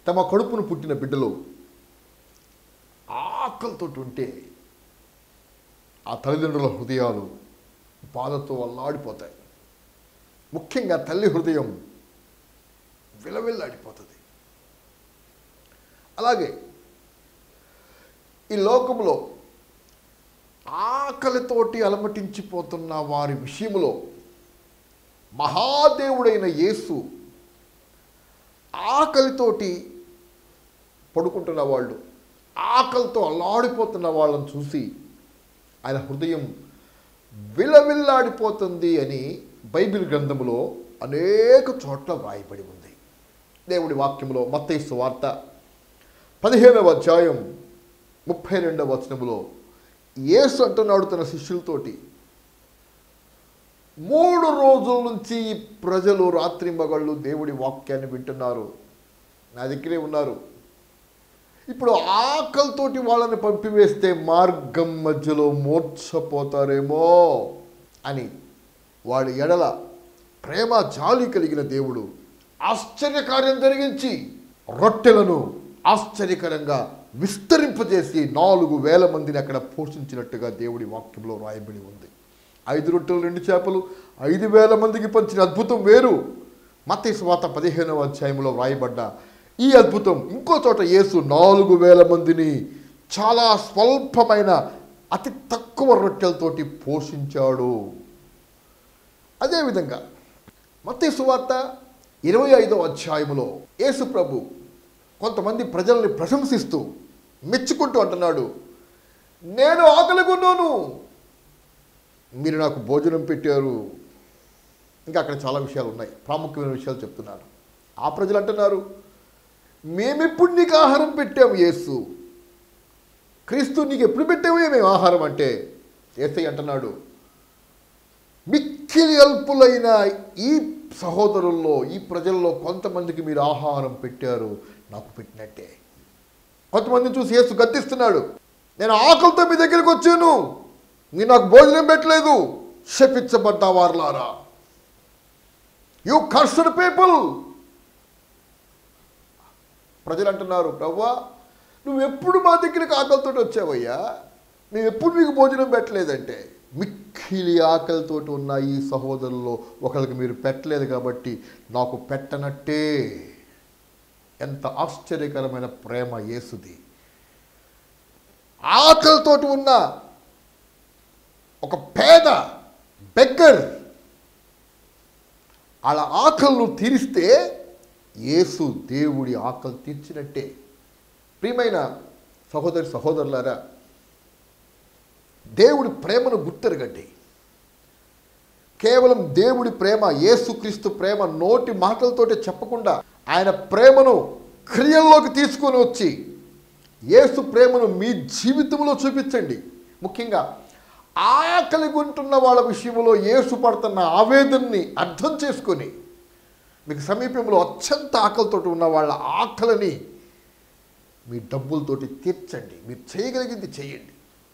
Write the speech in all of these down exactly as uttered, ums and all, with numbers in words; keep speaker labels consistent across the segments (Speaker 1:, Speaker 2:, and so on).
Speaker 1: తమ కడుపును పుట్టిన బిడ్డలు ఆకలితో ఉంటే ఆ తల్లిదండ్రుల హృదయాలు బాధతో అల్లాడిపోతాయి. ముఖ్యంగా తల్లి హృదయం విలవిల్లాడిపోతుంది. అలాగే ఈ లోకంలో ఆకలితోటి అలమటించిపోతున్న వారి విషయంలో మహాదేవుడైన యేసు ఆకలితోటి పడుకుంటున్న వాళ్ళు, ఆకలితో అల్లాడిపోతున్న వాళ్ళని చూసి ఆయన హృదయం విలవిల్లాడిపోతుంది అని బైబిల్ గ్రంథంలో అనేక చోట్ల వ్రాయబడి ఉంది. దేవుడి వాక్యంలో మత్తయి సువార్త పదిహేనవ అధ్యాయం ముప్పై రెండవ వచనములో యేసు అంటున్నాడు తన శిష్యులతోటి, మూడు రోజుల నుంచి ఈ ప్రజలు రాత్రింబగళ్ళు దేవుడి వాక్యాన్ని వింటున్నారు, నా దగ్గరే ఉన్నారు. ఇప్పుడు ఆకలితోటి వాళ్ళని పంపివేస్తే మార్గం మధ్యలో మూర్ఛపోతారేమో అని వాడి ఎడల ప్రేమ జాలి కలిగిన దేవుడు ఆశ్చర్యకార్యం జరిగించి రొట్టెలను ఆశ్చర్యకరంగా విస్తరింపజేసి నాలుగు వేల మందిని అక్కడ పోషించినట్టుగా దేవుడి వాక్యంలో రాయబడి ఉంది. ఐదు రొట్టెలు రెండు చేపలు ఐదు వేల మందికి పంచిన అద్భుతం వేరు. మత్తయి సువార్త పదిహేనవ అధ్యాయంలో వ్రాయబడ్డ ఈ అద్భుతం ఇంకో చోట యేసు నాలుగు వేల మందిని చాలా స్వల్పమైన అతి తక్కువ రొట్టెలతోటి పోషించాడు. అదేవిధంగా మత్తయి సువార్త ఇరవై ఐదవ అధ్యాయంలో యేసు ప్రభు కొంతమంది ప్రజల్ని ప్రశంసిస్తూ మెచ్చుకుంటూ అంటున్నాడు, నేను ఆకలిగొన్నాను, మీరు నాకు భోజనం పెట్టారు. ఇంకా అక్కడ చాలా విషయాలు ఉన్నాయి, ప్రాముఖ్యమైన విషయాలు చెప్తున్నాను. ఆ ప్రజలు అంటున్నారు, మేమెప్పుడు నీకు ఆహారం పెట్టాము యేసు, క్రీస్తు నీకు ఎప్పుడు పెట్టామే మేము ఆహారం అంటే, యేసయ్య అంటున్నాడు, మిక్కిలి అల్పులైన ఈ సహోదరుల్లో ఈ ప్రజల్లో కొంతమందికి మీరు ఆహారం పెట్టారు, నాకు పెట్టినట్టే. కొంతమందిని చూసి యేసు గద్దిస్తున్నాడు, నేను ఆకలితో మీ దగ్గరికి వచ్చాను, మీరు నాకు భోజనం పెట్టలేదు, శపించబడ్డ వారలారా, యు కర్స్డ్ పీపుల్. ప్రజలు అంటున్నారు, ప్రభువా నువ్వు ఎప్పుడు మా దగ్గరికి ఆకలితో వచ్చావయ్యా, మేము ఎప్పుడు మీకు భోజనం పెట్టలేదంటే, మిక్కిలి ఆకలితో ఉన్న ఈ సహోదరుల్లో ఒకరికి మీరు పెట్టలేదు కాబట్టి నాకు పెట్టనట్టే. ఎంత ఆశ్చర్యకరమైన ప్రేమ యేసుది. ఆకలితోటి ఉన్న ఒక పేద బెగ్గర్ అలా ఆకలిను తీరిస్తే యేసు దేవుడి ఆకలి తీర్చినట్టే. ప్రియమైన సహోదరి సహోదరులారా, దేవుడి ప్రేమను గుర్తెరగండి. కేవలం దేవుడి ప్రేమ, యేసుక్రీస్తు ప్రేమ నోటి మాటలతోటి చెప్పకుండా ఆయన ప్రేమను క్రియల్లోకి తీసుకొని వచ్చి యేసు ప్రేమను మీ జీవితంలో చూపించండి. ముఖ్యంగా ఆకలి గుంటున్న వాళ్ళ విషయంలో యేసు పడుతున్న ఆవేదనని అర్థం చేసుకొని మీకు సమీపంలో అత్యంత ఆకలితో ఉన్న వాళ్ళ ఆకలిని మీ డబ్బులతోటి తీర్చండి. మీరు చేయగలిగింది చేయండి.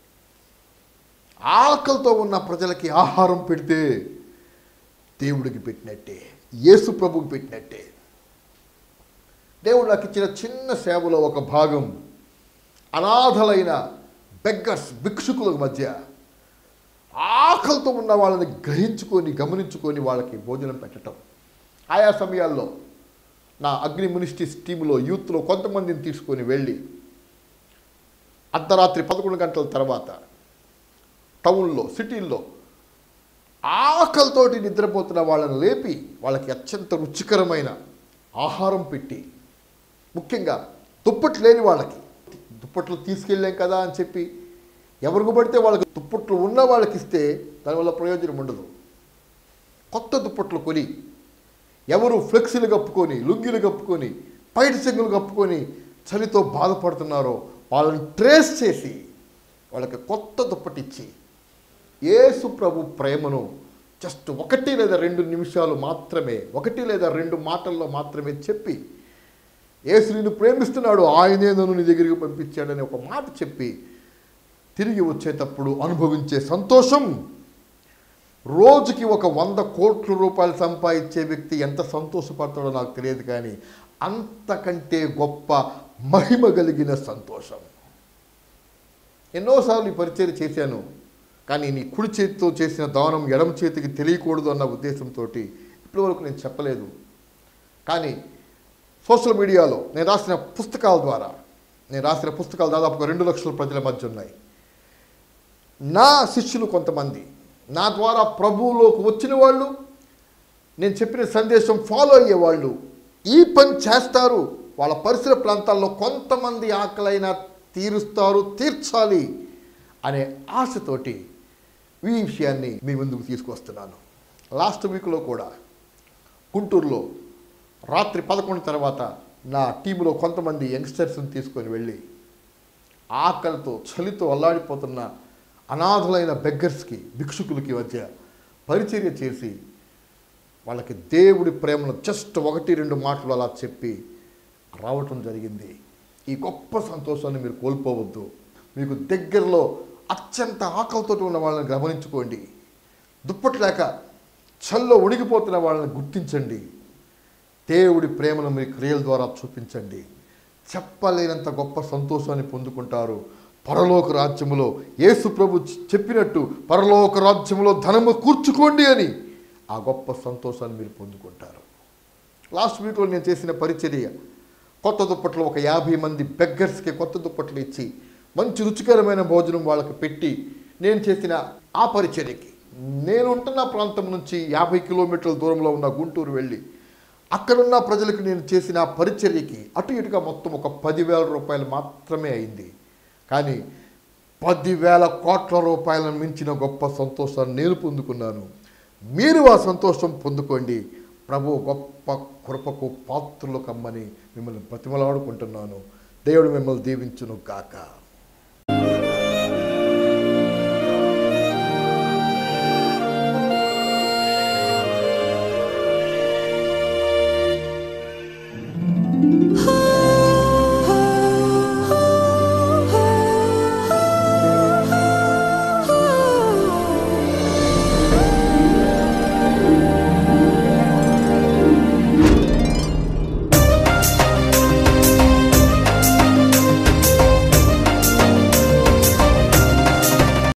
Speaker 1: ఆకలితో ఉన్న ప్రజలకి ఆహారం పెడితే దేవుడికి పెట్టినట్టే, యేసు ప్రభువుకి పెట్టినట్టే. దేవుడు నాకు ఇచ్చిన చిన్న సేవలో ఒక భాగం అనాథలైన బెగ్గర్స్ భిక్షుకుల మధ్య ఆకలితో ఉన్న వాళ్ళని గ్రహించుకొని గమనించుకొని వాళ్ళకి భోజనం పెట్టడం. ఆయా సమయాల్లో నా అగ్ని మినిస్ట్రీస్ టీంలో యూత్లో కొంతమందిని తీసుకొని వెళ్ళి అర్ధరాత్రి పదకొండు గంటల తర్వాత టౌన్లో సిటీల్లో ఆకలితోటి నిద్రపోతున్న వాళ్ళని లేపి వాళ్ళకి అత్యంత రుచికరమైన ఆహారం పెట్టి, ముఖ్యంగా దుప్పట్లు లేని వాళ్ళకి దుప్పట్లు తీసుకెళ్ళాం కదా అని చెప్పి ఎవరికి పడితే వాళ్ళకి దుప్పట్లు ఉన్న వాళ్ళకి ఇస్తే దానివల్ల ప్రయోజనం ఉండదు. కొత్త దుప్పట్లు కొని ఎవరు ఫ్లెక్సీలు కప్పుకొని లుంగీలు కప్పుకొని పైటి చెంగులు కప్పుకొని చలితో బాధపడుతున్నారో వాళ్ళని ట్రేస్ చేసి వాళ్ళకి కొత్త దుప్పటిచ్చి యేసు ప్రభు ప్రేమను జస్ట్ ఒకటి లేదా రెండు నిమిషాలు మాత్రమే, ఒకటి లేదా రెండు మాటల్లో మాత్రమే చెప్పి, యేసు నిన్ను ప్రేమిస్తున్నాడు, ఆయనే నన్ను నీ దగ్గరికి పంపించాడని ఒక మాట చెప్పి తిరిగి వచ్చేటప్పుడు అనుభవించే సంతోషం, రోజుకి ఒక వంద కోట్ల రూపాయలు సంపాదించే వ్యక్తి ఎంత సంతోషపడతాడో నాకు తెలియదు, కానీ అంతకంటే గొప్ప మహిమ కలిగిన సంతోషం. ఎన్నోసార్లు ఈ పరిచయం చేశాను, కానీ నీ కుడి చేతితో చేసిన దానం ఎడమ చేతికి తెలియకూడదు అన్న ఉద్దేశంతో ఇప్పటి వరకు నేను చెప్పలేదు. కానీ సోషల్ మీడియాలో నేను రాసిన పుస్తకాల ద్వారా, నేను రాసిన పుస్తకాలు దాదాపుగా రెండు లక్షల ప్రజల మధ్య ఉన్నాయి. నా శిష్యులు కొంతమంది, నా ద్వారా ప్రభువులోకి వచ్చిన వాళ్ళు, నేను చెప్పిన సందేశం ఫాలో అయ్యేవాళ్ళు ఈ పని చేస్తారు. వాళ్ళ పరిసర ప్రాంతాల్లో కొంతమంది ఆకలైనా తీరుస్తారు, తీర్చాలి అనే ఆశతోటి ఈ విషయాన్ని మీ ముందుకు తీసుకొస్తున్నాను. లాస్ట్ వీక్లో కూడా గుంటూరులో రాత్రి పదకొండు తర్వాత నా టీంలో కొంతమంది యంగ్స్టర్స్ని తీసుకొని వెళ్ళి ఆకలితో చలితో అల్లాడిపోతున్న అనాథులైన బెగ్గర్స్కి, భిక్షుకులకి మధ్య పరిచర్య చేసి వాళ్ళకి దేవుడి ప్రేమను జస్ట్ ఒకటి రెండు మాటలు అలా చెప్పి రావటం జరిగింది. ఈ గొప్ప సంతోషాన్ని మీరు కోల్పోవద్దు. మీకు దగ్గరలో అత్యంత ఆకలితో ఉన్న వాళ్ళని గమనించుకోండి. దుప్పట్లేక చల్లో ఉణిగిపోతున్న వాళ్ళని గుర్తించండి. దేవుడి ప్రేమను మీ క్రియల ద్వారా చూపించండి. చెప్పలేనంత గొప్ప సంతోషాన్ని పొందుకుంటారు. పరలోక రాజ్యములో యేసు ప్రభు చెప్పినట్టు పరలోక రాజ్యములో ధనము కూర్చుకోండి అని ఆ గొప్ప సంతోషాన్ని మీరు పొందుకుంటారు. లాస్ట్ వీక్లో నేను చేసిన పరిచర్య, కొత్త దుప్పట్లు ఒక యాభై మంది బెగ్గర్స్కి కొత్త దుప్పట్లు ఇచ్చి మంచి రుచికరమైన భోజనం వాళ్ళకి పెట్టి నేను చేసిన ఆ పరిచర్యకి, నేను ఉంటున్న ప్రాంతం నుంచి యాభై కిలోమీటర్ల దూరంలో ఉన్న గుంటూరు వెళ్ళి అక్కడున్న ప్రజలకు నేను చేసిన పరిచర్యకి అటు ఇటుగా మొత్తం ఒక పదివేల రూపాయలు మాత్రమే అయింది. కానీ పదివేల కోట్ల రూపాయలను మించిన గొప్ప సంతోషాన్ని నేను పొందుకున్నాను. మీరు ఆ సంతోషం పొందుకోండి. ప్రభు గొప్ప కృపకు పాత్రలు కమ్మని మిమ్మల్ని బ్రతిమలాడుకుంటున్నాను. దేవుడు మిమ్మల్ని దీవించును గాక.